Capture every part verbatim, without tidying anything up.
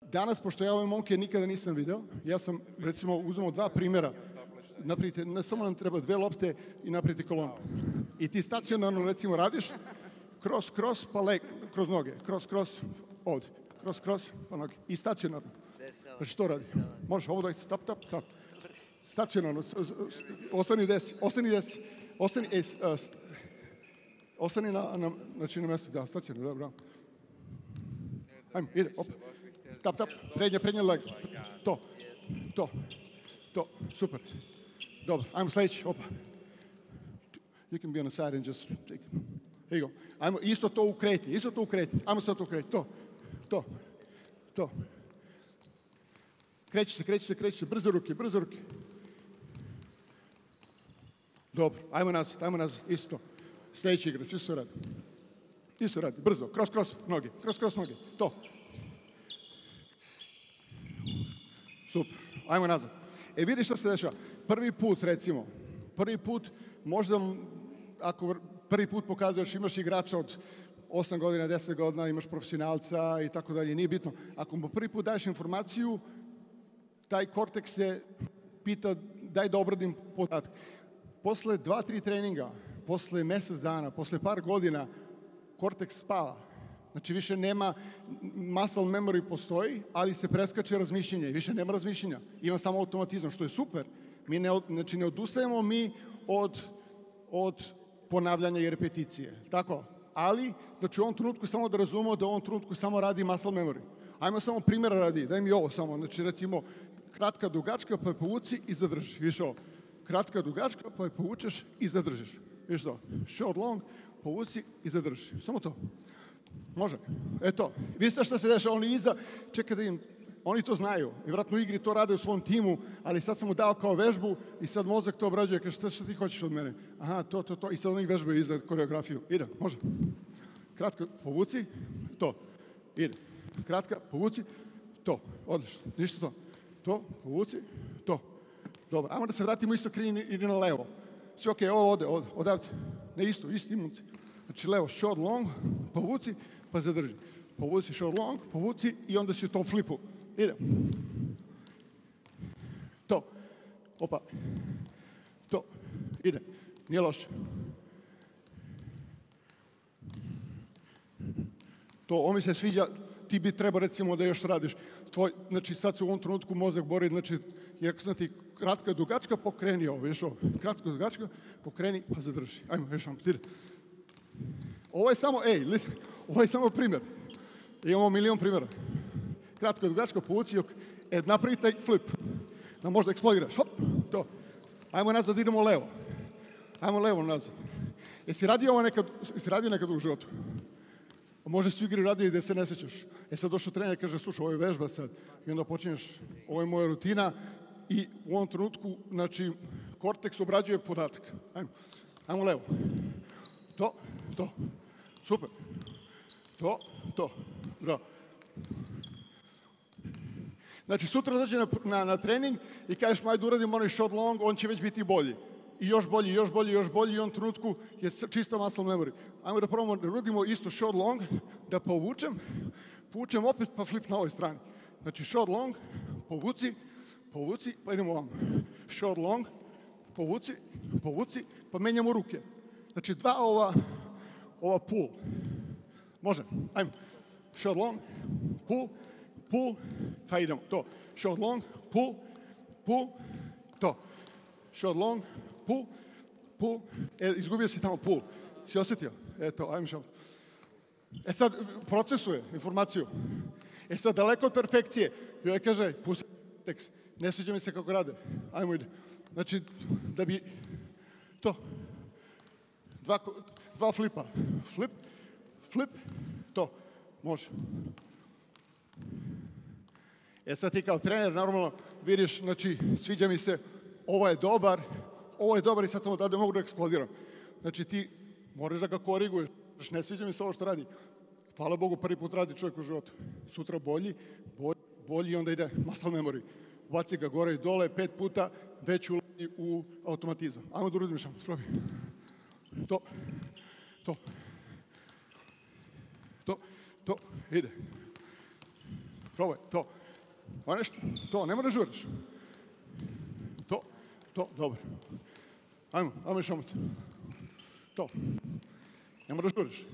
danas, pošto ja ove momke nikada nisam video, ja sam, recimo, uzmemo dva primjera. Napravite, ne samo nam treba dve lopte i napravite kolonu. I ti stacionarno, recimo, radiš cross, cross, pa leg, kroz noge, cross, cross, ovdje, cross, cross, pa noge. I stacionarno. Znači, to radi. Možeš ovo dajte, tap, tap, tap. Stacionarno, ostani desi, ostani desi, ostani, ej, ostani na, na, znači, na mjestu, da, stacionarno, da, bravo. Ajmo, ide, op. Tap, tap, prednje, prednje leg. To, to, to, super. Dobro, ajmo sljedeći, opa. You can be on the side and just take it. Here you go. Ajmo, isto to u kretnji, isto to u kretnji. Ajmo sad to u kretnji, to, to, to. Kreći se, kreći se, kreći se, brzo ruke, brzo ruke. Dobro, ajmo nazad, ajmo nazad, isto. Sljedeći igrač, isto radi. Isto radi, brzo, cross, cross, noge, cross, cross, noge, to. Super, ajmo nazad. E vidi što se dešava. Prvi put, recimo, prvi put, možda, ako prvi put pokazuješ, imaš igrača od osam godina, deset godina, imaš profesionalca i tako dalje, nije bitno. Ako mu prvi put daješ informaciju, taj korteks se pita, daj da obradim podatak. Posle dva, tri treninga, posle mjesec dana, posle par godina, korteks spava. Znači više nema, muscle memory postoji, ali se preskače razmišljenje. Više nema razmišljenja. Ima samo automatizam, što je super. Mi ne, znači ne odustajemo mi od, od ponavljanja i repeticije. Tako? Ali, znači u ovom trenutku samo da razumemo da u ovom trenutku samo radi muscle memory. Ajmo samo primjera radi, daj mi ovo samo. Znači recimo, kratka, dugačka, pa je povuci i zadrži. Viš ovo. Kratka, dugačka, pa je povučeš i zadržiš. Viš to. Short, long, povuci i zadrži. Samo to. Može. Eto. Vidite šta se dešava, oni iza, čekaj da im, oni to znaju. I vjerojatno u igri to rade u svom timu, ali sad sam mu dao kao vežbu i sad mozak to obrađuje. Kaže, šta, šta ti hoćeš od mene? Aha, to, to, to. I sad oni vežbaju iza koreografiju. Ide, može. Kratka, povuci, to. Ide. Kratka, povuci, to. Odlično. Ništa to. To, povuci, to. Dobro, ajmo da se vratimo isto kreni i na levo. Sve ok, ovo ode, ode, odavde. Ne isto, isti imunci. Znači levo, short, long, povuci, pa zadrži. Povuci, short, long, povuci i onda si u tom flipu. Ide. To. Opa. To. Ide. Nije loše. To, ovo mi se sviđa, ti bi trebao recimo da još radiš. Tvoj, znači sad se u ovom trenutku mozak bori, znači, jer ako sam ti kratka dugačka, pokreni ovo, viš ovo. Kratka dugačka, pokreni, pa zadrži. Ajmo, još vam, ide. Ovo je samo, ej, listen, ovo je samo primjer. Imamo milion primjera. Kratko dugačko, povuci, e, napravi taj flip. Da možda eksplodiraš, hop, to. Ajmo nazad, idemo levo. Ajmo levo nazad. Jesi radio ovo nekad, jesi radio nekad u životu? Možda si u igri radio i da se ne sjećaš. E sad došao trener i kaže, slušaj, ovo je vežba sad. I onda počinješ, ovo je moja rutina i u ovom trenutku, znači, korteks obrađuje podatak. Ajmo, ajmo levo. To, to. Super. To, to. Bravo. Znači, sutra dođe na, na, na trening i kažeš, ajde uradim onaj short long, on će već biti bolji. I još bolji, još bolji, još bolji i u ovom trenutku je čista muscle memory. Ajmo da probamo da uradimo isto short long, da povučem, povučem opet pa flip na ovoj strani. Znači, short long, povuci, povuci, pa idemo ovamo. Short long, povuci, povuci, pa menjamo ruke. Znači, dva ova, ova pull. Može, ajmo. Short long, pull, pull, pa idemo. To. Short long, pull, pull, to. Short long, pull, pull. E, izgubio si tamo pull. Si osjetio? Eto, ajmo što. E sad, procesuje informaciju. E sad, daleko od perfekcije. I ovaj kaže, pusti tekst. Ne sviđa mi se kako rade. Ajmo ide. Znači, da bi to. Dva, dva flipa. Flip, flip, to. Može. E sad ti kao trener, normalno, vidiš, znači, sviđa mi se, ovo je dobar, ovo je dobar i sad samo da mogu da eksplodiram. Znači ti moraš da ga koriguješ, ne sviđa mi se ovo što radi. Hvala Bogu, prvi put radi čovjek u životu. Sutra bolji, bolji, bolji i onda ide muscle memory. Ubaci ga gore i dole, pet puta, već ulazi u automatizam. Ajmo da uradimo što, probi. To, to, to, to, ide. Probaj, to. Ovo nešto, to, ne moraš žuriš. To, to, dobro. Ajmo, ajmo još omot. To. Ne moraš žuriš.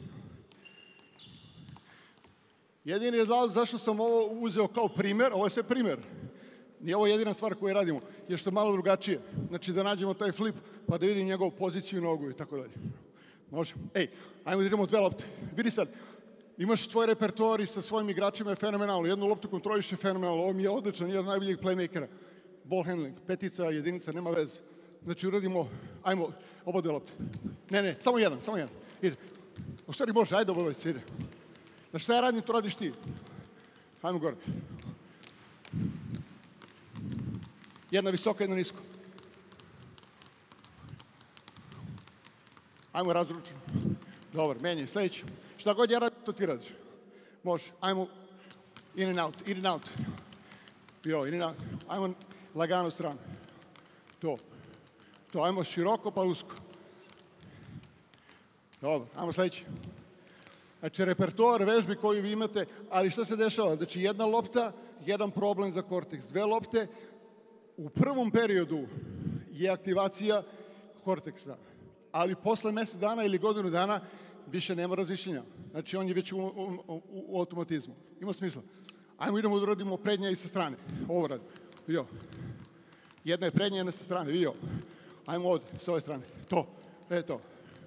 Jedini razlog zašto sam ovo uzeo kao primer, ovo je sve primer, nije ovo jedina stvar koju radimo, je što je malo drugačije. Znači da nađemo taj flip, pa da vidim njegovu poziciju i nogu i tako dalje. Može. Ej, ajmo da idemo dve lopte. Vidi sad, imaš tvoj repertoar i sa svojim igračima je fenomenalno. Jednu loptu kontroliš je fenomenalno. Ovo mi je odličan, jedan od najboljih playmakera. Ball handling, petica, jedinica, nema veze. Znači uradimo, ajmo, oba dve lopte. Ne, ne, samo jedan, samo jedan. Ide. U stvari može, ajde oba dvojica, ide. Znači šta ja radim, to radiš ti. Ajmo gore. Jedna visoka, jedna nisko. Ajmo razručno. Dobar, menjaj, sljedeći. Šta god ja radim, to ti radiš. Može. Ajmo in and out, in and out. Jo, in and out. Ajmo lagano stranu. To. To, ajmo široko pa usko. Dobro, ajmo sljedeći. Znači, repertoar vežbi koju vi imate, ali šta se dešava? Znači, jedna lopta, jedan problem za korteks. Dve lopte, u prvom periodu je aktivacija korteksa, ali posle mjesec dana ili godinu dana više nema razmišljenja. Znači, on je već u, u, u, u automatizmu. Ima smisla. Ajmo idemo da uradimo prednja i sa strane. Ovo radi. Vidio. Jedna je prednja, jedna sa strane. Vidio. Ajmo ovdje, s ove strane. To. E to.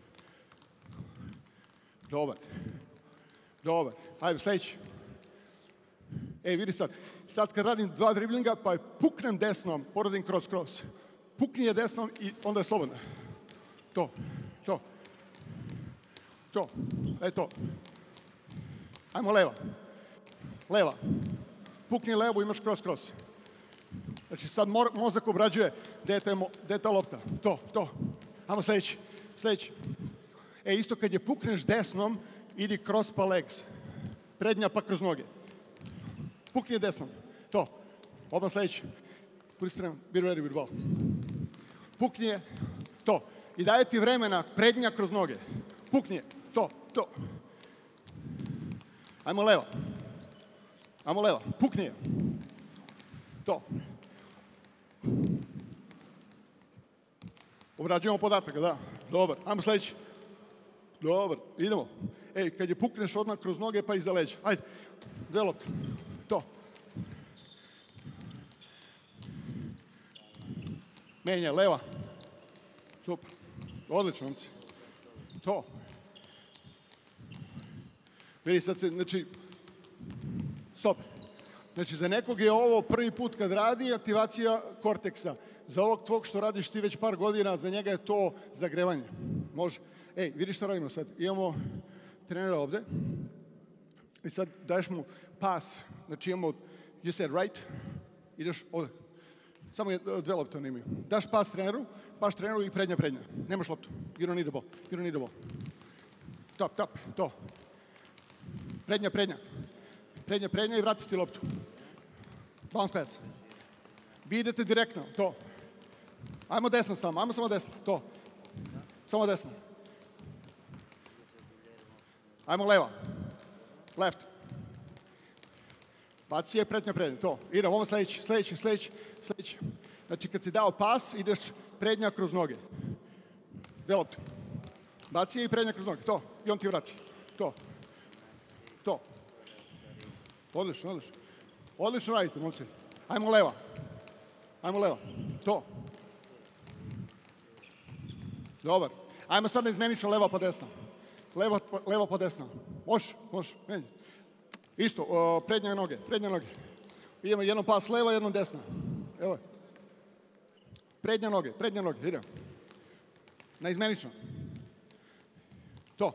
Dobar. Dobar. Ajde, sljedeći. Ej, vidi sad. Sad kad radim dva driblinga, pa puknem desnom, poradim kroz kroz. Pukni je desnom i onda je slobodno. To. To. To. E to. Ajmo leva. Leva. Pukni levo, imaš kroz kroz. Znači sad mozak obrađuje gde je, te, gde je ta lopta. To, to. Ajmo sljedeći. Sljedeći. E, isto kad je pukneš desnom, idi cross pa legs. Prednja pa kroz noge. Pukni je desnom. To. Oba sljedeći. Budi spreman. Be ready with ball. Pukni je. To. I daje ti vremena prednja kroz noge. Pukni je. To. To. Ajmo leva. Ajmo leva. Pukni je. To. Obrađujemo podataka, da. Dobar. Ajmo sljedeći. Dobar. Idemo. Ej, kad je pukneš odmah kroz noge pa iza leđa. Ajde. Dve lopte. To. Menja, leva. Super. Odlično, momci. To. Vidi sad se, znači, stop. Znači, za nekog je ovo prvi put kad radi aktivacija korteksa. Za ovog tvog što radiš ti već par godina, za njega je to zagrevanje. Može. Ej, vidiš što radimo sad? Imamo trenera ovdje i sad daješ mu pas. Znači imamo, you said right, ideš ovdje. Samo je, dve lopte oni imaju. Daš pas treneru, pas treneru i prednja, prednja. Nemaš loptu. You don't need the ball. You don't need the ball. Top, top, to. Prednja, prednja. Prednja, prednja i vratiti loptu. Bounce pass. Vi idete direktno, to. Ajmo desno samo, ajmo samo desno, to. Samo desno. Ajmo leva. Left. Baci je prednja, prednja, to. Idemo, ovo sljedeći, sljedeći, sljedeći, sljedeći. Znači, kad si dao pas, ideš prednja kroz noge. Dve lopte. Baci je i prednja kroz noge, to. I on ti vrati. To. To. Odlično, odlično. Odlično radite, momci. Ajmo leva. Ajmo leva. To. Dobar. Ajmo sad na izmenično leva pa desna. Leva, leva pa desna. Može, može. Menjati. Isto, o, prednje noge, prednje noge. Idemo jednom pas leva, jednom desna. Evo. Prednje noge, prednje noge, idemo. Na izmenično. To.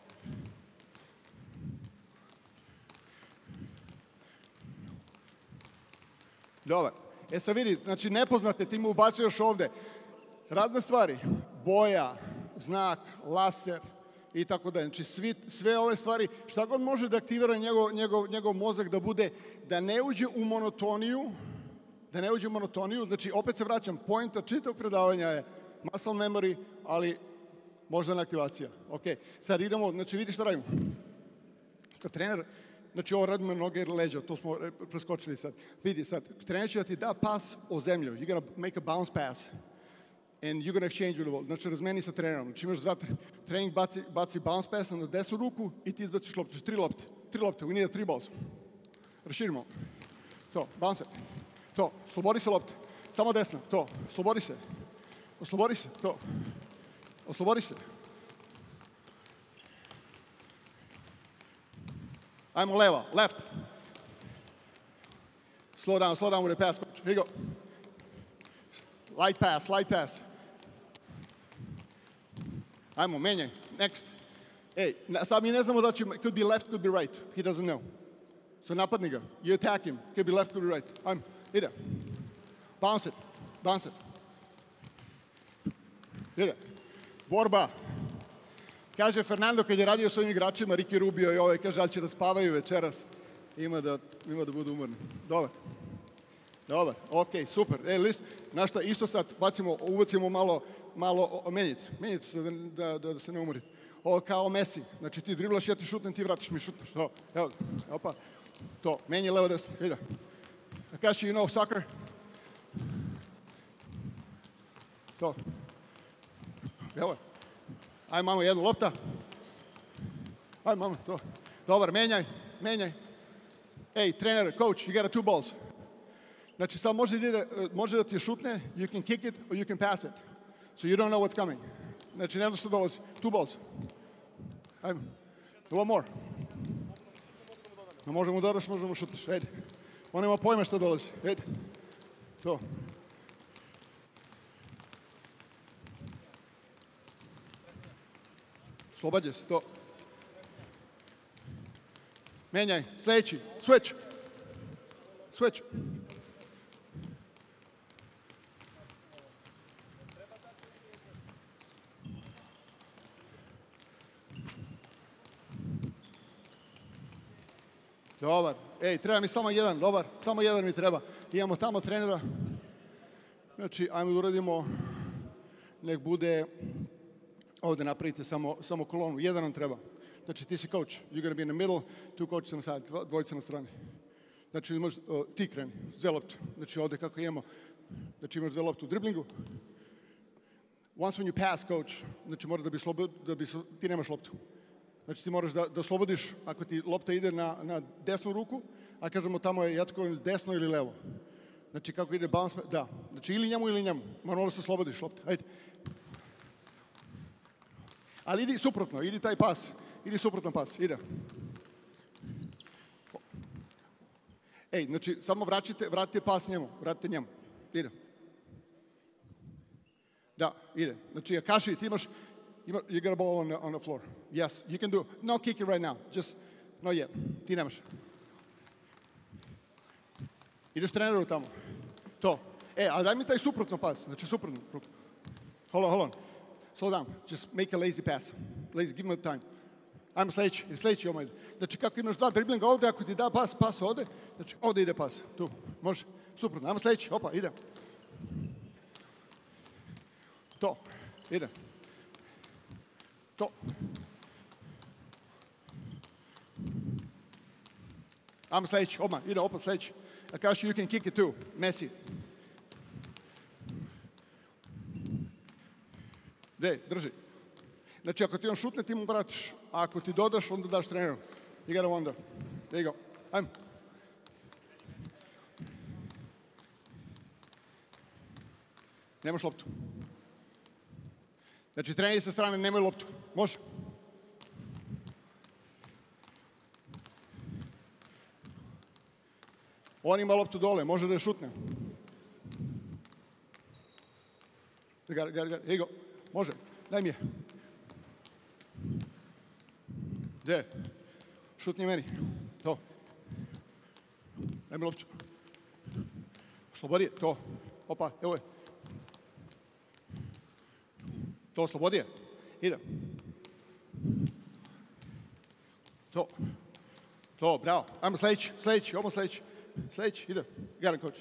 Dobar. E sad vidi, znači nepoznate, ti mu ubacuješ ovdje razne stvari. Boja, znak, laser i tako dalje. Znači svi, sve ove stvari, šta god može da aktivira njegov, njegov, njegov mozak da bude, da ne uđe u monotoniju, da ne uđe u monotoniju, znači opet se vraćam, pointa čitavog predavanja je muscle memory, ali moždana aktivacija. Ok, sad idemo, znači vidi šta radimo. Kad trener Znači ovo radimo noge i leđa, to smo preskočili sad. Vidi sad, trener će da ti da pas o zemlju. You're gonna make a bounce pass. And you're gonna exchange with the ball. Znači razmeni sa trenerom. Znači imaš dva trening, baci, baci bounce pass na desnu ruku i ti izbaciš loptu. Znači tri lopte. Tri lopte, we need three balls. Raširimo. To, bounce. To, slobodi se lopte. Samo desna, to, slobodi se. Oslobodi se, to. Oslobodi se. Ajmo leva, left. Slow down, slow down with the pass, coach. Here you go. Light pass, light pass. Ajmo, menjaj. Next. Ej, sad mi ne znamo da će, could be left, could be right. He doesn't know. So napadni ga. You attack him. Could be left, could be right. Ajmo, ide. Bounce it, bounce it. Ide. Borba. Kaže Fernando kad je radio s ovim igračima, Ricky Rubio i ove, kaže, ali će da spavaju večeras. Ima da, ima da budu umorni. Dobar. Dobar, ok, super. E, list, znaš šta, isto sad bacimo, uvacimo malo, malo, menjite, menjite se da, da, da se ne umorite. Ovo kao Messi, znači ti driblaš, ja ti šutnem, ti vratiš mi šutneš. To, evo, opa, to, menji levo desno, ide. Akashi, you know soccer? To. Evo, aj mamo, jednu lopta. Aj mamo, to. Dobar, menjaj, menjaj. Ej, trener, coach, you got two balls. Znači, sad može da, može da ti šutne, you can kick it or you can pass it. So you don't know what's coming. Znači, ne znaš što dolazi. Two balls. Ajmo. One more. No, možemo dodaš, možemo šutneš. Ajde. On ima pojma što dolazi. Ajde. To. Slobađe se, to. Menjaj, sljedeći, switch. Switch. Dobar. Ej, treba mi samo jedan, dobar. Samo jedan mi treba. Imamo tamo trenera. Znači, ajmo da uradimo, nek bude, ovdje napravite samo, samo kolonu. Jedan nam treba. Znači, ti si coach. You're gonna be in the middle, two coaches na side, dvojica na strani. Znači, imaš, uh, ti kreni, dve lopte. Znači, ovdje kako imamo, znači imaš dve lopte u driblingu. Once when you pass, coach, znači moraš da bi slobod, da bi, ti nemaš loptu. Znači ti moraš da, da slobodiš, ako ti lopta ide na, na desnu ruku, a kažemo tamo je jatko desno ili levo. Znači kako ide bounce, da. Znači ili njemu ili njemu. Moramo da se slobodiš lopta. Ajde. Ali idi suprotno, idi taj pas. Idi suprotan pas, ide. Ej, znači samo vraćite, vratite pas njemu, vratite njemu. Ide. Da, ide. Znači Akashi, ti imaš, you got a ball on the, on the floor. Yes, you can do it. No kick it right now. Just, not yet. Ti nemaš. Ideš treneru tamo. To. E, ali daj mi taj suprotno pas. Znači suprotno. Hold on, hold on. Slow down. Just make a lazy pass. Lazy, give him the time. Ajmo sljedeći, sljedeći omaj. Znači kako imaš dva driblinga ovdje, ako ti da pas, pas ovdje, znači ovdje ide pas. Tu, može. Suprotno. Ajmo sljedeći. Opa, ide. To. Ide. To. Ajmo sljedeći, odmah, ide opet sljedeći. Akashi, you can kick it too. Messi. Dej, drži. Znači, ako ti on šutne, ti mu vratiš. A ako ti dodaš, onda daš treneru. You gotta wonder. There you go. Ajmo. Nemaš loptu. Znači, treneri sa strane nemaju loptu. Može. On ima loptu dole, može da je šutne. Gar, gar, gar. Here you go. Može. Daj mi je. Gdje je? Šutni meni. To. Daj mi loptu. Slobodi je. To. Opa, evo je. To, slobodi je. Ide. To. To, bravo. Ajmo sljedeći, sljedeći, ovo sljedeći. Sljedeći, ide. Got it, coach.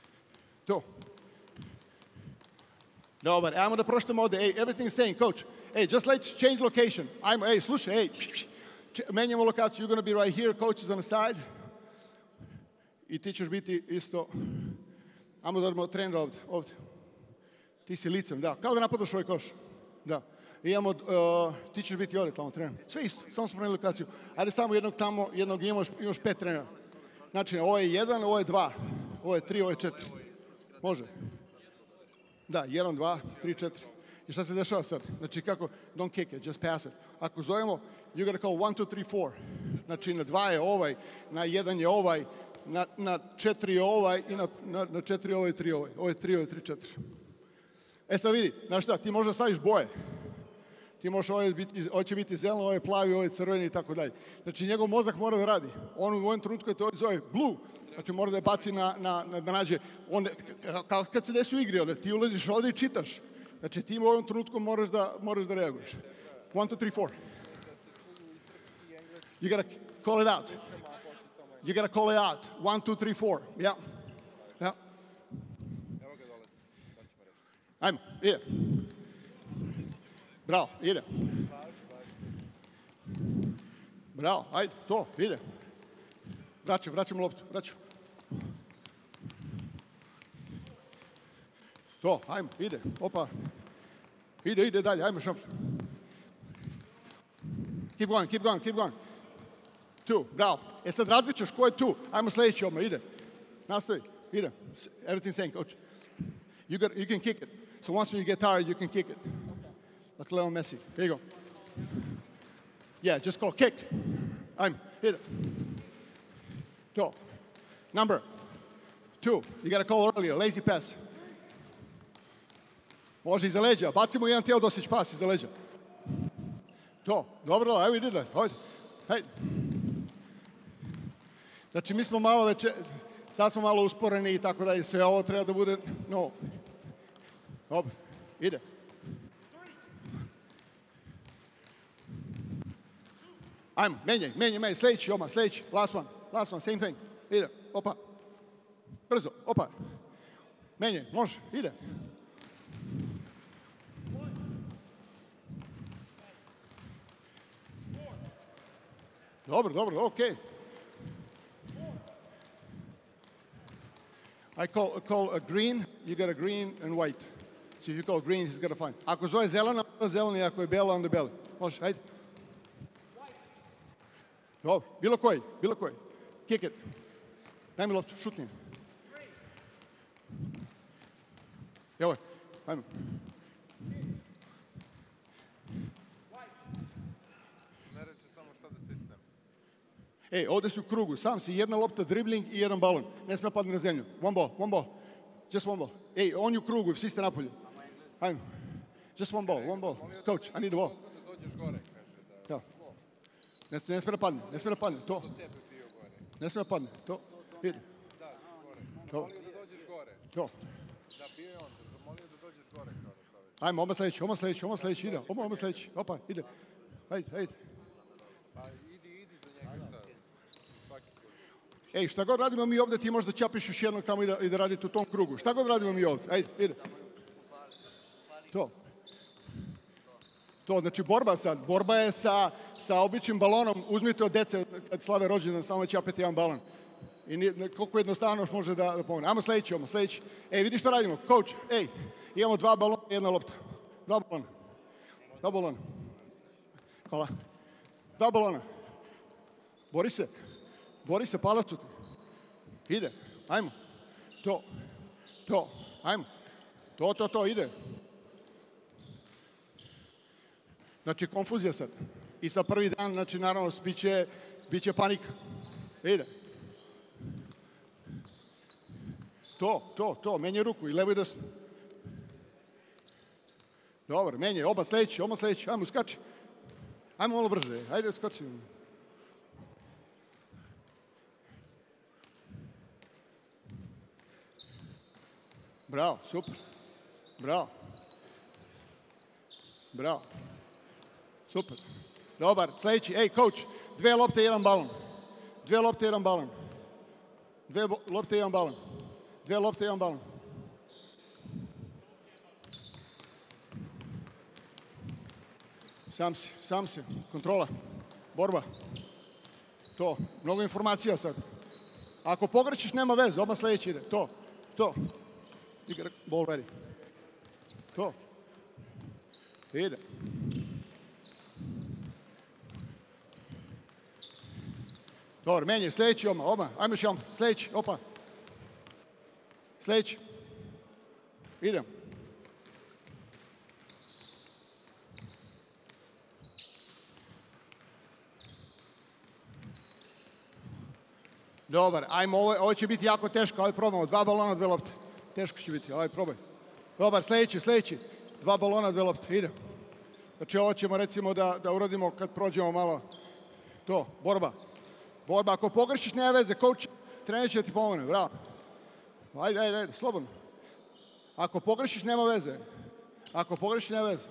To. Dobar, ajmo da proštamo ovdje. Hey, everything is saying, coach. Hey, just let's change location. I'm, hey, slušaj, hey, menjamo lokaciju. You're gonna be right here, coach is on the side. I ti ćeš biti isto. Ajmo da odemo trenera ovdje, ovdje. Ti si licem, da, kao da napadaš ovaj koš. Da. I imamo, uh, ti ćeš biti ovdje tamo trener. Sve isto, samo smo promenili lokaciju. Ajde samo jednog tamo, jednog imaš, imaš pet trenera. Znači, ovo je jedan, ovo je dva, ovo je tri, ovo je četiri. Može. Da, jedan, dva, tri, četiri. I šta se dešava sad? Znači kako, don't kick it, just pass it. Ako zovemo, you gotta call one, two, three, four. Znači na dva je ovaj, na jedan je ovaj, na, na četiri je ovaj i na, na, na četiri je ovaj, tri je ovaj. Ovo je tri, ovo je tri, četiri. E sad vidi, znaš šta, ti možda staviš boje. Ti možeš, ovo, biti, ovo će biti zeleno, ovo je plavi, ovo je crveni i tako dalje. Znači njegov mozak mora da radi. On u ovom trenutku je to zove blue. Znači mora da je baci na, na, na, da nađe. On, kao kad se desi u igri, onda ti ulaziš ovdje i čitaš. Znači ti u ovom trenutku moraš da, moraš da reaguješ. One, two, three, four. You gotta call it out. You gotta call it out. One, two, three, four. Yeah. Yeah. Ajmo, ide. Bravo, ide. Bravo, ajde, to, ide. Vraćam, vraćam loptu, vraćam. To, ajmo, ide, opa. Ide, ide dalje, ajmo šamp. Keep going, keep going, keep going. Tu, bravo. E sad različaš ko je tu. Ajmo sljedeći odmah, ide. Nastavi, ide. Everything's saying, coach. You, got, you can kick it. So once when you get tired, you can kick it. Like Leo Messi. There you go. Yeah, just go kick. I'm hit it. Go. Number two. You got to call earlier. Lazy pass. Može iza leđa. Bacimo jedan Teodosić pas iza leđa. To. Dobro, evo vidi da. Hajde. Hajde. Znači mi smo malo već, sad smo malo usporeni i tako da i sve ovo treba da bude, no. Dobro. Ide. Ajmo, menjaj, menjaj, menjaj, sljedeći, oma, sljedeći, last one, last one, same thing, ide, opa, brzo, opa, menjaj, može, ide. Dobro, dobro, okej. I call, call a green, you get a green and white. So if you call green, he's got to find. Ako zove zelena, zeleni, ako je bela, onda beli. Može, hajde. Dobro, bilo koji, bilo koji. Kick it. Daj mi loptu, šutni. Evo je, ajmo. Ne reče samo šta da stisnem. Ej, ovdje si u krugu, sam si jedna lopta, dribling i jedan balon. Ne smije padne na zemlju. One ball, one ball. Just one ball. Ej, on je u krugu, svi ste napolju. Ajmo. Just one ball, one ball. Coach, I need the ball. Da dođeš gore, kaže da. Da. Ne, ne smije da padne, ne smije da padne, to. Ne smije da padne, to. Ide. Da, gore. To. Zamolio da dođeš gore. To. Da, bio je on, te zamolio da dođeš gore. Kao da praviš. Ajmo, oma sljedeći, oma sljedeći, oma sljedeći, ide. Oma, oma sljedeći, opa, ide. Hajde, hajde. Pa idi, idi za njega šta. Svaki slučaj. Ej, šta god radimo mi ovdje, ti možda čapiš još jednog tamo i da, i da radite u tom krugu. Šta god radimo mi ovdje, ajde, ide. To. To, znači borba sad. Borba je sa, sa običnim balonom. Uzmite od dece kad slave rođendan, samo čapete jedan balon. I nije, koliko jednostavno može da, da pomogne. Ajmo sljedeći, ajmo sljedeći. Ej, vidi šta radimo. Coach, ej, imamo dva balona i jedna lopta. Dva balona. Dva balona. Hvala. Dva balona. Bori se. Bori se, palac u ti. Ide. Ajmo. To. To. Ajmo. To, to, to, ide. Znači, konfuzija sad. I sa prvi dan, znači, naravno, biće, biće panika. Ide. To, to, to, menjaj ruku i levo i desno. Dobro, menjaj, oba sljedeći, oba sljedeći, ajmo, skači. Ajmo malo brže, ajde, skači. Bravo, super. Bravo. Bravo. Super. Dobar, sljedeći, ej, coach, dve lopte i jedan balon. Dve lopte i jedan balon. Dve lopte i jedan balon. Dve lopte i jedan balon. Sam si, sam si. Kontrola. Borba. To. Mnogo informacija sad. Ako pogrešiš, nema veze. Odmah sledeći ide. To. To. Igra. Ball ready. To. Ide. Dobro, menje. Sledeći odmah. Odmah. Ajmo još jedan. Sledeći. Opa. Sledeći. Idem. Dobar, ajmo, ovo, ovo će biti jako teško, ali probamo. Dva balona, dve lopte. Teško će biti, ali probaj. Dobar, sledeći, sledeći. Dva balona, dve lopte, ide. Znači ovo ćemo recimo da, da uradimo kad prođemo malo. To, borba. Borba, ako pogrešiš, nema veze, coach, trener će da ti pomogne, bravo. Ajde, ajde, ajde, slobodno. Ako pogrešiš, nema veze. Ako pogrešiš, nema veze.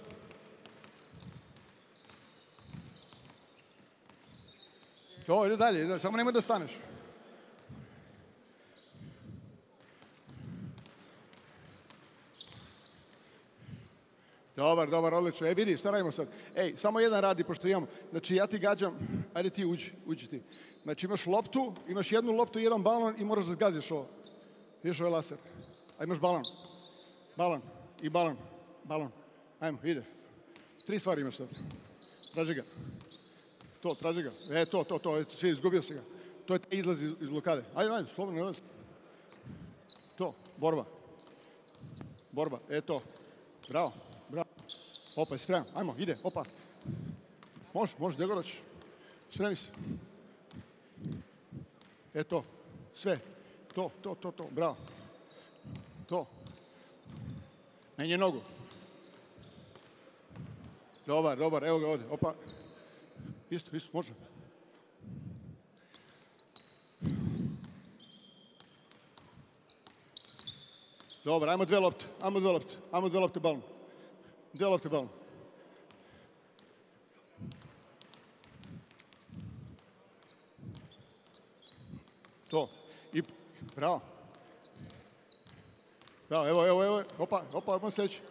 To, ide dalje, ide, samo nemoj da staneš. Dobar, dobar, odlično. E, vidi, šta radimo sad? Ej, samo jedan radi, pošto imamo. Znači, ja ti gađam, ajde ti uđi, uđi ti. Znači, imaš loptu, imaš jednu loptu i jedan balon i moraš da zgaziš ovo. Vidiš ovaj laser. A imaš balon. Balon i balon. Balon. Ajmo, ide. Tri stvari imaš sad. Traži ga. To, traži ga. E, to, to, to. Svi, izgubio si ga. To je taj izlaz iz blokade. Ajde, ajde, slobodno, ne to, borba. Borba, e to. Bravo. Bravo. Opa, je spreman. Ajmo, ide, opa. Može, može, gdje god hoćeš. Spremi se. E to, sve. To, to, to, to, bravo. To. Menje nogu. Dobar, dobar, evo ga ovdje, opa. Isto, isto, može. Dobar, ajmo dve lopte, ajmo dve lopte, ajmo dve lopte balon. Dve lopte balon. To. I, bravo. Bravo, evo, evo, evo, opa, opa, odmah sljedeći.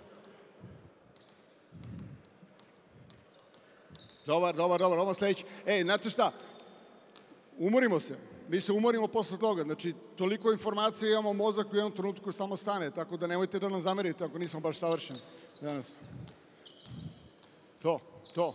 Dobar, dobar, dobar, odmah sljedeći. Ej, znate šta? Umorimo se. Mi se umorimo posle toga. Znači, toliko informacije imamo, mozak u jednom trenutku samo stane, tako da nemojte da nam zamerite ako nismo baš savršeni. Danas. To, to.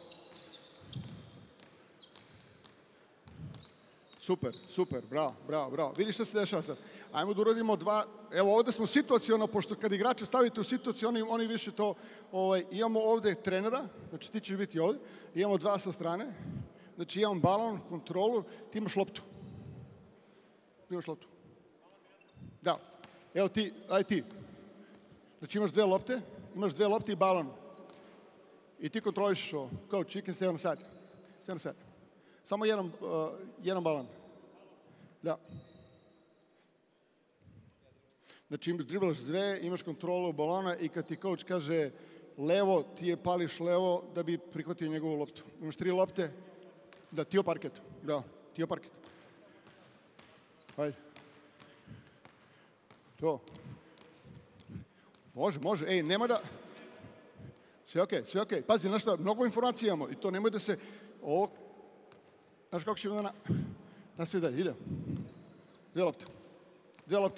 Super, super, bravo, bravo, bravo. Vidiš šta se dešava sad? Ajmo da uradimo dva, evo ovde smo situaciono, pošto kad igrače stavite u situaciju, oni, oni više to, ovaj, imamo ovde trenera, znači ti ćeš biti ovde, imamo dva sa strane, znači imam balon, kontrolu, ti imaš loptu. Ti imaš loptu. Da, evo ti, aj ti. Znači imaš dve lopte, imaš dve lopte i balon. I ti kontrolišeš ovo. Coach, you can stay on the side. Stay on the side. Samo jedan, uh, jedan balon. Da. Znači imaš driblaš dve, imaš kontrolu balona i kad ti coach kaže levo, ti je pališ levo da bi prihvatio njegovu loptu. Imaš tri lopte. Da, ti o parketu. Da, ti o parketu. Hajde. To. Može, može. Ej, nema da... Sve okej, okay, sve okej. Okay. Pazi, znaš šta, mnogo informacija imamo i to nemoj da se... Ovo... Znaš kako ćemo da na... Nastavi dalje, ide. Dve lopte. Dve lopte.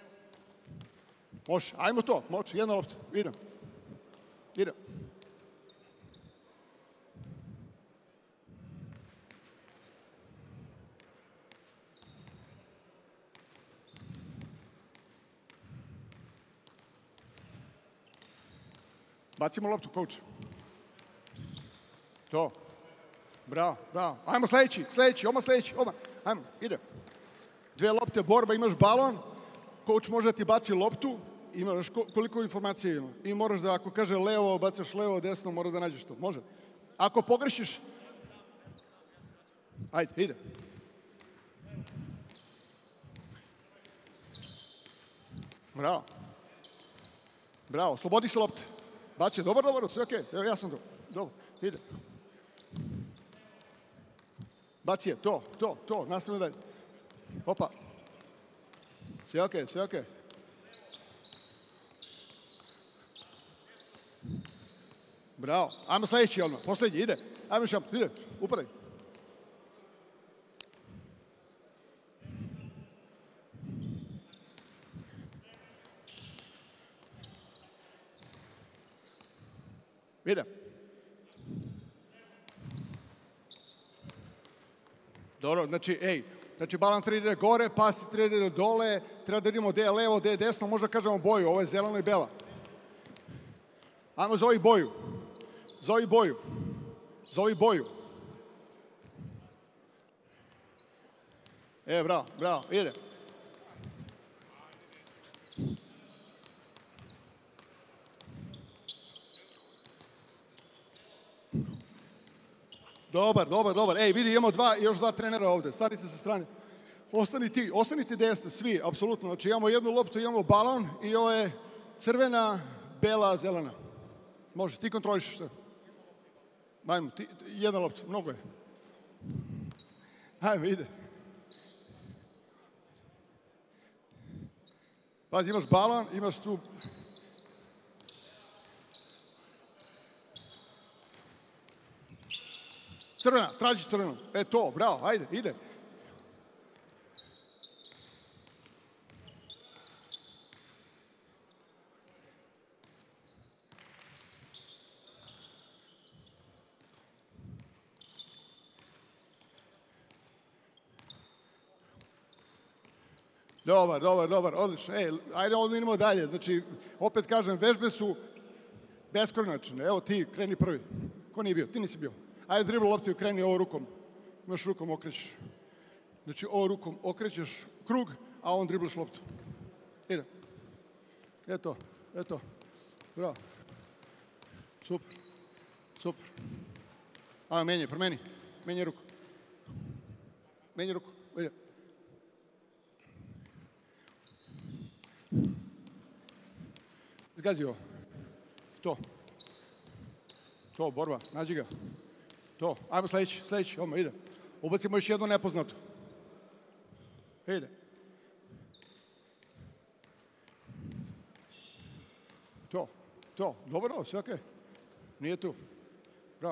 Može, ajmo to, može, jedna lopta. Idem. Idem. Bacimo loptu, coach. To. Bravo, bravo. Ajmo sledeći, sledeći, odmah sledeći, odmah. Ajmo, ide. Dve lopte, borba, imaš balon, coach može da ti baci loptu, imaš koliko informacije ima. I moraš da, ako kaže levo, bacaš levo, desno, moraš da nađeš to. Može. Ako pogrešiš, ajde, ide. Bravo. Bravo, slobodi se lopte. Baci, dobar, dobar, sve okej, evo ja sam to. Dobro, ide. Baci je, to, to, to, nastavimo dalje. Opa. Sve okej, sve okej. Bravo. Ajmo sledeći odmah. Poslednji, ide. Ajmo još jedan, ide. Upadaj. Ide. Dobro, znači, ej, znači balan tri ide gore, pas tri ide dole, treba da vidimo gde je levo, gde je desno, možda kažemo boju, ovo je zeleno i bela. Ajmo zovi boju. Zovi boju. Zovi boju. E, bravo, bravo, ide. Dobar, dobar, dobar. Ej, vidi, imamo dva, još dva trenera ovde. Stanite sa strane. Ostani ti, ostanite desne, svi, apsolutno. Znači, imamo jednu loptu, imamo balon i ovo je crvena, bela, zelena. Može, ti kontroliš sve. Ajmo, ti, jedna lopta, mnogo je. Ajmo, ide. Pazi, imaš balon, imaš tu... Crvena, traži crvenu. E to, bravo, ajde, ide. Dobar, dobar, dobar, odlično. E, ajde ovdje idemo dalje. Znači, opet kažem, vežbe su beskonačne. Evo ti, kreni prvi. Ko nije bio? Ti nisi bio. Ajde, dribla loptu i kreni ovo rukom. Imaš rukom okrećeš. Znači, ovo rukom okrećeš krug, a on driblaš loptu. Ide. Eto, eto. Bravo. Super. Super. Ajde, menjaj, promeni. Menjaj ruku. Menjaj ruku. Ide. Zgazi ovo. To. To, borba. Nađi ga. To. Ajmo sledeći, sledeći. Oma, ide. Ubacimo još jednu nepoznatu. Ide. To. To. Dobro, sve okej. Nije tu. Bravo.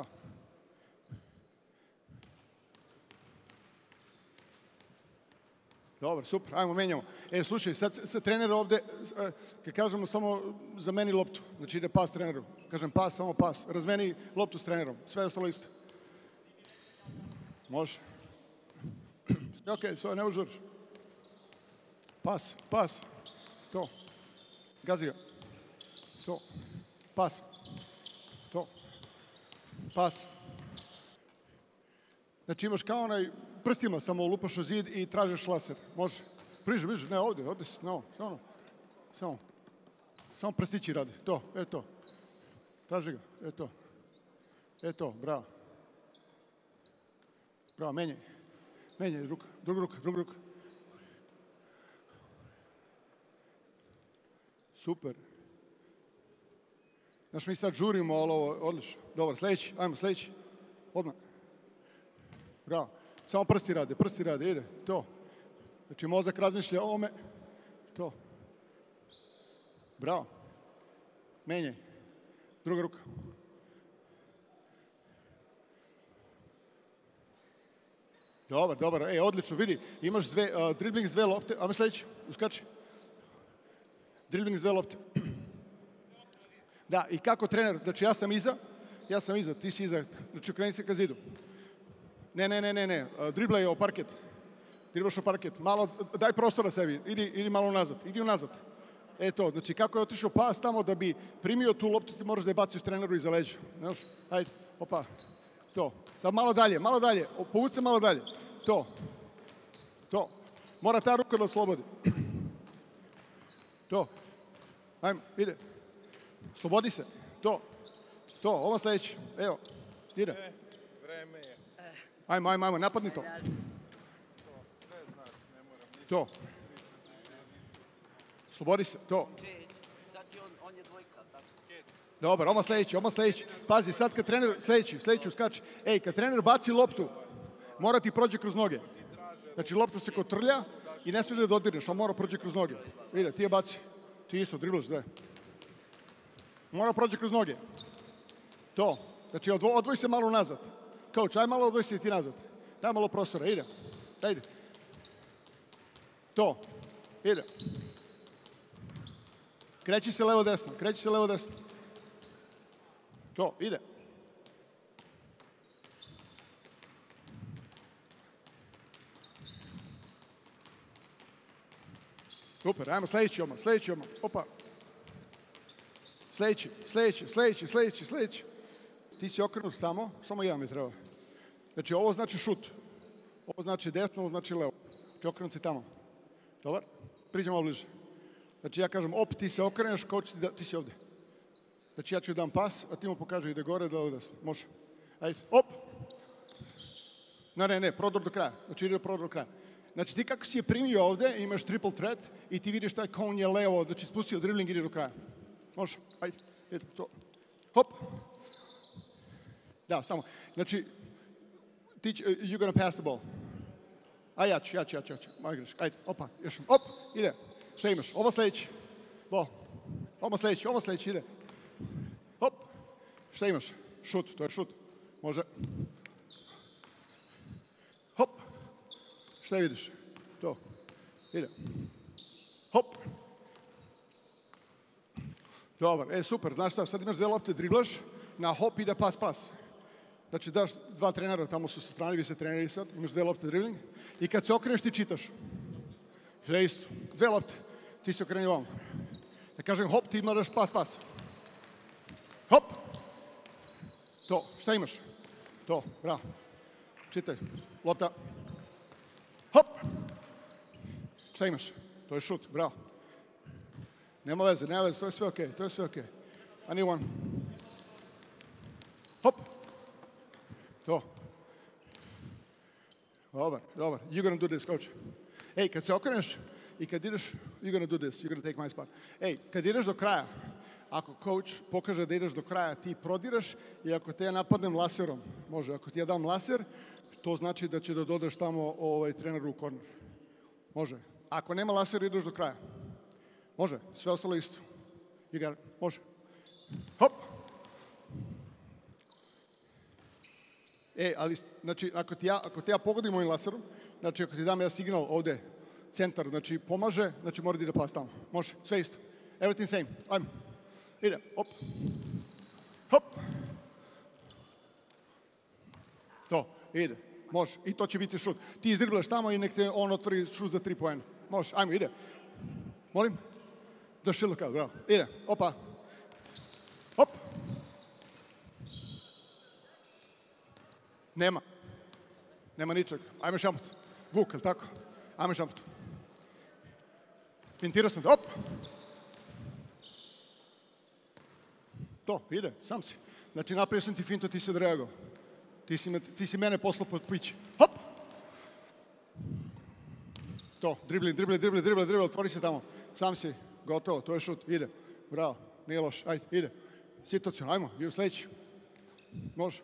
Dobro, super, ajmo, menjamo. E, slušaj, sad se trener ovde, kad kažemo samo zameni loptu, znači ide pas treneru. Kažem pas, samo pas. Razmeni loptu s trenerom, sve je ostalo isto. Može. Sve okej, sve, ne možeš. Pas, pas. To. Gazi ga. To. Pas. To. Pas. Znači imaš kao onaj prstima, samo lupaš u zid i tražiš laser. Može. Bliže, bliže. Ne, ovdje, ovdje. No, samo. Samo. Samo prstići radi. To, e to. Traži ga. E to. E to, bravo. Bravo, menjaj. Menjaj, ruka. Druga ruka, druga ruka. Super. Znaš, mi sad žurimo, ali ovo odlično. Dobar, sledeći. Ajmo, sledeći. Odmah. Bravo. Samo prsti rade, prsti rade, ide. To. Znači, mozak razmišlja o ovome. To. Bravo. Menjaj. Druga ruka. Dobar, dobar. E, odlično, vidi. Imaš dve, uh, dribling s dve lopte. Ajmo sledeći, uskači. Dribling s dve lopte. Da, i kako trener, znači ja sam iza, ja sam iza, ti si iza, znači okreni se ka zidu. Ne, ne, ne, ne, ne, dribla je o parket. Driblaš o parket. Malo, daj prostora sebi, idi, idi malo nazad, idi unazad. E to, znači kako je otišao pas tamo da bi primio tu loptu, ti moraš da je baciš treneru iza leđa. Znaš, ajde, opa, to. Sad malo dalje, malo dalje, povuci se malo dalje. To, to. Mora ta ruka da oslobodi. To, ajmo, ide. Slobodi se, to, to, ovo sledeći, evo, ide. Vreme je. Ajmo, ajmo, ajmo, napadni to. Sve znaš, ne moram ništa. To. Slobodi se, to. Sad je on, on je dvojka, tako? Dobar, ovo sledeći, ovo sledeći. Pazi, sad kad trener, sledeći, sledeći uskači. Ej, kad trener baci loptu, mora ti prođe kroz noge. Znači, lopta se kotrlja i ne smiješ da je dodirneš, ali mora prođe kroz noge. Ide, ti je baci. Ti isto, driblaš, daj. Mora prođe kroz noge. To. Znači, odvo, odvoj se malo nazad. Coach, aj malo odvoj se ti nazad. Daj malo prostora, ide. Daj, ide. To. Ide. Kreći se levo desno, kreći se levo desno. To, ide. Super, ajmo sljedeći odmah, sljedeći odmah. Opa. Sljedeći, sljedeći, sljedeći, sljedeći, sljedeći. Ti si okrenut tamo, samo jedan mi treba. Znači ovo znači šut. Ovo znači desno, ovo znači levo. Znači okrenut si tamo. Dobar? Priđemo bliže. Znači ja kažem op, ti se okreneš, coach ti, da, ti si ovdje. Znači ja ću dam pas, a ti mu pokaže ide gore, da ovdje. Može. Ajde, op. Ne, ne, ne, prodor do kraja. Znači ide prodor do kraja. Znači ti kako si je primio ovdje, imaš triple threat i ti vidiš taj kon je levo, znači spustio dribbling, ide do kraja. Može, ajde, ide, to. Hop. Da, samo. Znači, ti će, you're gonna pass the ball. A ja ću, ja ću, ja ću, ja ću. Moj greš, ajde, opa, još. Op, ide. Šta imaš? Ovo sljedeći. Ball. Ovo sljedeći, ovo sljedeći, ide. Hop. Šta imaš? Šut, to je šut. Može. Hop. Šta vidiš? To. Ide. Hop. Dobar, e super, znaš šta, sad imaš dve lopte, driblaš, na hop ide pas, pas. Znači daš dva trenera, tamo su sa strane, vi se treneri sad, imaš dve lopte dribling i kad se okreneš ti čitaš. Sve isto, dve lopte, ti se okreni ovom. Da kažem hop, ti moraš pas, pas. Hop. To, šta imaš? To, bravo. Čitaj, lopta. Hop. Šta imaš? To je šut, bravo. Nema veze, nema veze, to je sve okej, to je sve okej. I need one. Hop. To. Dobar, dobar. You're gonna do this, coach. Ej, kad se okreneš i kad ideš, you're gonna do this, you're gonna take my spot. Ej, kad ideš do kraja, ako coach pokaže da ideš do kraja, ti prodiraš i ako te ja napadnem laserom, može, ako ti ja dam laser, to znači da će da dodaš tamo ovaj, treneru u korner. Može. Ako nema lasera, ideš do kraja. Može, sve ostalo isto. You got it. Može. Hop. E, ali, znači, ako ti ja, ako ti ja pogodim ovim laserom, znači, ako ti dam ja signal ovdje, centar, znači, pomaže, znači, mora da ide pas tamo. Može, sve isto. Everything same. Ajmo. Ide, hop. Hop. To, ide. Može, i to će biti šut. Ti izdriblaš tamo i nek te on otvori šut za tri poena. Može, ajmo, ide. Molim? Da šilu kao, bravo. Ide, opa. Hop. Nema. Nema ničeg. Ajme šamput. Vuk, je li tako? Ajme šamput. Fintirao sam te, hop. To, ide, sam si. Znači, napravio sam ti fintu, ti si odreagovao. Ti si, me, ti si mene poslao pod piće. Hop! To, dribli, dribli, dribli, dribli, dribli, otvori se tamo. Sam si, gotovo, to je šut, ide. Bravo, nije loš, ajde, ide. Situacijno, ajmo, idemo sljedeći. Može.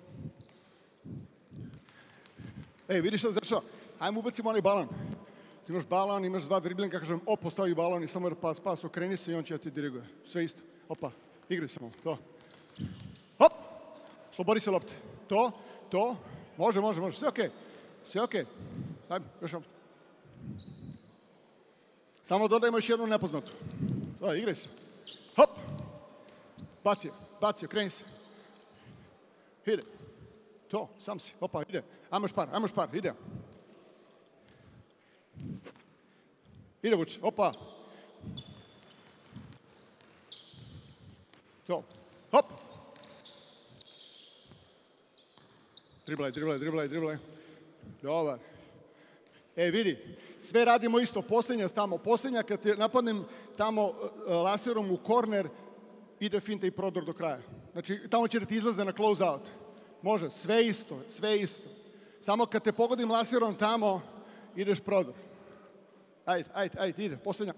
Ej, vidiš što se dešava? Ajmo ubacimo onaj balon. Ti imaš balon, imaš dva driblinga, kažem, op, postavi balon i samo jer pas, pas, okreni se i on će ti diriguje. Sve isto. Opa, igraj samo, to. Hop! Slobodi se lopte. To, to, može, može, može, sve okej. Sve okej. Ajmo, još vam. Samo dodajmo još jednu nepoznatu. To, igraj se. Hop! Bacio, bacio, kreni se. Ide. To, sam si, opa, ide. Ajmo špar, ajmo špar, ide. Ide vuče, opa. To, hop. Driblaj, driblaj, driblaj, driblaj. Dobar. E, vidi, sve radimo isto. Posljednja tamo, posljednja kad te napadnem tamo uh, laserom u korner, ide finta i prodor do kraja. Znači, tamo će da ti izlaze na close out. Može, sve isto, sve isto. Samo kad te pogodim laserom tamo, ideš prodor. Ajde, ajde, ajde, ide, posljednja.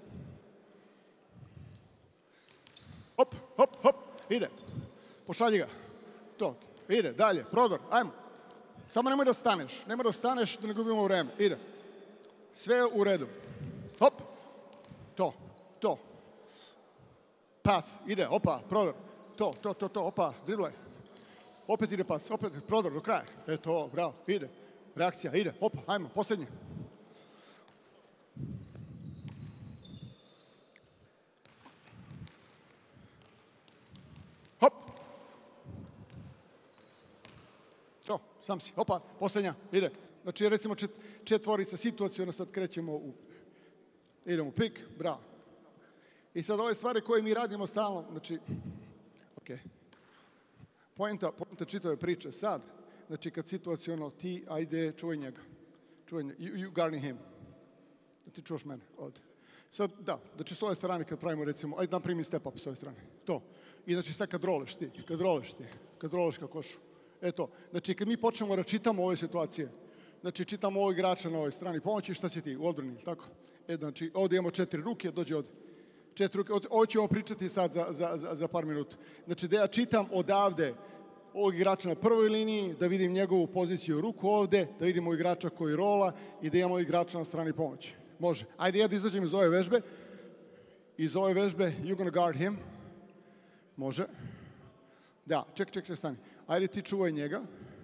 Hop, hop, hop, ide. Pošalji ga. To, ide, dalje, prodor, ajmo. Samo nemoj da staneš, nemoj da staneš da ne gubimo vreme. Ide. Sve u redu. Hop. To, to. Pas, ide, opa, prodor. To, to, to, to, opa, driblaj. opet ide pas, opet prodor do kraja. E to, bravo, ide. Reakcija, ide, opa, ajmo, posljednji. Hop. To, sam si, opa, posljednja, ide. Znači, recimo čet, četvorica situacijona, sad krećemo u, idemo u pik, bravo. I sad ove stvari koje mi radimo stalno, znači, okej. Okay. Poenta, poenta čitave priče sad, znači kad situaciono ti, ajde, čuvaj njega. Čuvaj njega, you, you guarding him. Da ti čuvaš mene ovdje. Sad, da, znači s ove strane kad pravimo, recimo, ajde naprimi step up s ove strane. To. I znači sad kad roleš ti, kad roleš ti, kad roleš ka košu. E to. Znači kad mi počnemo da čitamo ove situacije, znači čitamo ovog igrača na ovoj strani pomoći, šta si ti? U odbrani, tako? E, znači, ovdje imamo četiri ruke, dođe ovdje. Četiri ruke, ovo ćemo pričati sad za, za, za, za par minuta. Znači, da ja čitam odavde ovog igrača na prvoj liniji, da vidim njegovu poziciju ruku ovdje, da vidimo igrača koji rola i da imamo igrača na strani pomoći. Može. Ajde, ja da izađem iz ove vežbe. Iz ove vežbe, you're gonna guard him. Može. Da, ček, ček, ček, stani. Ajde, ti čuvaj njega.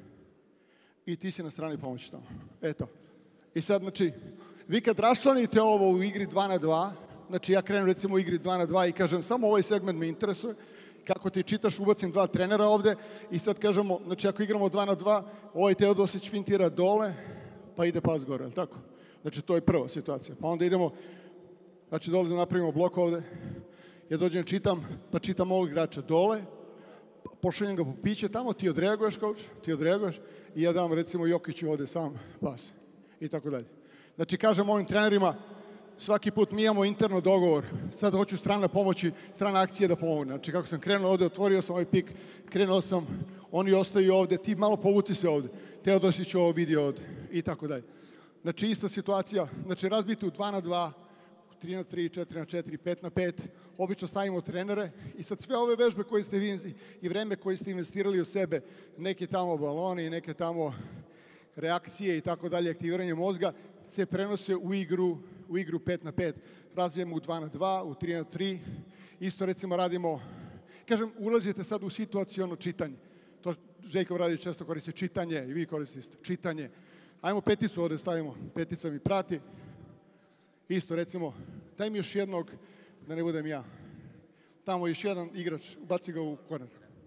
I ti si na strani pomoći tamo. Eto. I sad, znači, vi kad raščlanite ovo u igri dva na dva, znači ja krenem recimo u igri dva na dva i kažem samo ovaj segment me interesuje, kako ti čitaš, ubacim dva trenera ovde i sad kažemo, znači ako igramo dva na dva, ovaj Teodosić fintira dole, pa ide pas gore, je li tako? Znači to je prva situacija. Pa onda idemo, znači dole da napravimo blok ovde, ja dođem čitam, pa čitam ovog igrača dole, pošaljem ga po piće tamo, ti odreaguješ coach, ti odreaguješ i ja dam recimo Jokiću ovde sam pas i tako dalje. Znači kažem ovim trenerima, svaki put mi imamo interno dogovor, sad hoću strana pomoći, strana akcije da pomogne. Znači kako sam krenuo ovde, otvorio sam ovaj pik, krenuo sam, oni ostaju ovde, ti malo povuci se ovde, Teodosić ovo vidi ovde i tako dalje. Znači ista situacija, znači razbiti u dva na dva, tri na tri, četiri na četiri, pet na pet, obično stavimo trenere i sad sve ove vežbe koje ste vi i vreme koje ste investirali u sebe, neke tamo baloni, neke tamo reakcije i tako dalje, aktiviranje mozga, se prenose u igru, u igru pet na pet. Razvijemo u dva na dva, u tri na tri. Isto recimo radimo, kažem, ulazite sad u situaciono čitanje. To Željko radi često koristi čitanje i vi koristite isto. Čitanje. Ajmo peticu ovdje stavimo. Petica mi prati. Isto recimo, daj mi još jednog, da ne budem ja. Tamo još jedan igrač, baci ga u koner.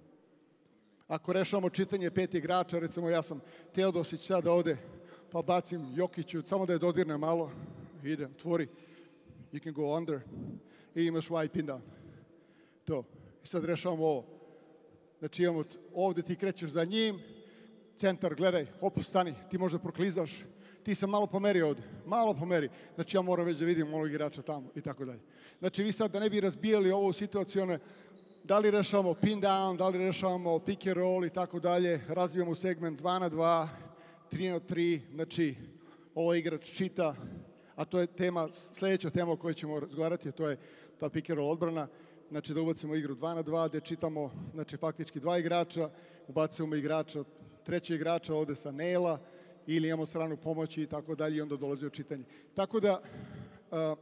Ako rešavamo čitanje pet igrača, recimo ja sam Teodosić sada ovde, pa bacim Jokiću, samo da je dodirne malo, ide, tvori, you can go under, i imaš wide pin down. To. I sad rešavamo ovo. Znači imamo, ovde ti krećeš za njim, centar, gledaj, op, stani, ti možda proklizaš, ti se malo pomeri ovde, malo pomeri. Znači ja moram već da vidim onog igrača tamo i tako dalje. Znači vi sad da ne bi razbijali ovo situacione, da li rešavamo pin down, da li rešavamo pick and roll i tako dalje, razvijamo segment dva na dva, tri na tri, znači ovo igrač čita, a to je tema, sljedeća tema o kojoj ćemo razgovarati, to je ta pick and roll odbrana, znači da ubacimo igru dva na dva, gde čitamo, znači faktički dva igrača, ubacujemo igrača, treći igrača ovde sa Nela, ili imamo stranu pomoći i tako dalje i onda dolazi u čitanje. Tako da, uh,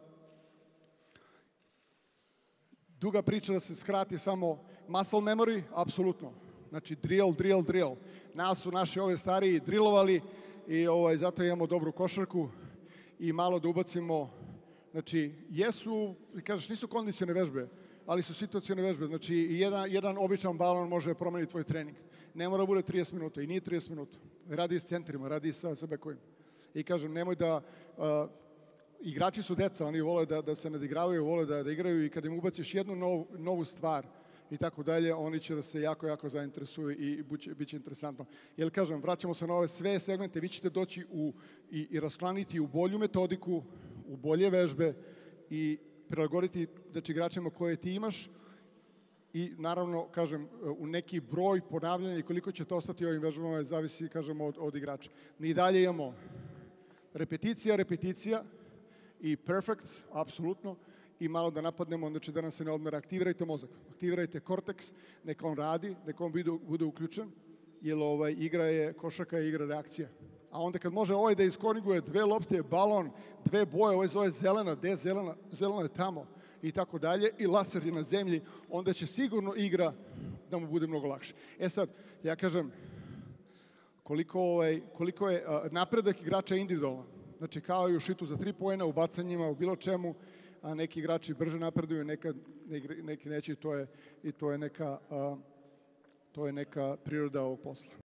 duga priča da se skrati samo muscle memory, apsolutno. Znači drill, drill, drill. Nas su naši ove stariji drillovali i ovaj, zato imamo dobru košarku i malo da ubacimo, znači jesu, kažeš nisu kondicione vežbe, ali su situacione vežbe. Znači jedan, jedan običan balon može promeniti tvoj trening. Ne mora bude trideset minuta i nije trideset minuta. Radi s centrima, radi sa, sa bekovima. I kažem, nemoj da... Uh, igrači su deca, oni vole da, da se nadigravaju, vole da, da igraju i kad im ubaciš jednu novu, novu stvar i tako dalje, oni će da se jako, jako zainteresuju i bit će interesantno. Jer kažem, vraćamo se na ove sve segmente, vi ćete doći u, i, i rasklaniti u bolju metodiku, u bolje vežbe i prilagoditi znači, igračima koje ti imaš i naravno, kažem, u neki broj ponavljanja i koliko će to ostati ovim vežbama zavisi, kažem, od, od igrača. Mi dalje imamo repeticija, repeticija i perfect, apsolutno, i malo da napadnemo, znači da nam se ne odmera. Aktivirajte mozak, aktivirajte korteks, neka on radi, neka on bude, bude uključen, jer ovaj, igra je, košarka je igra reakcija. A onda kad može ovaj da iskoriguje dve lopte, balon, dve boje, ovo je zove zelena, gde je zelena? Zelena je tamo. i tako dalje, i laser je na zemlji, onda će sigurno igra da mu bude mnogo lakše. E sad, ja kažem, koliko, ovaj, koliko je a, napredak igrača individualno. Znači, kao i u šitu za tri poena, u bacanjima, u bilo čemu, a neki igrači brže napreduju, neka, neki neće i to je, i to je neka, a, to je neka priroda ovog posla.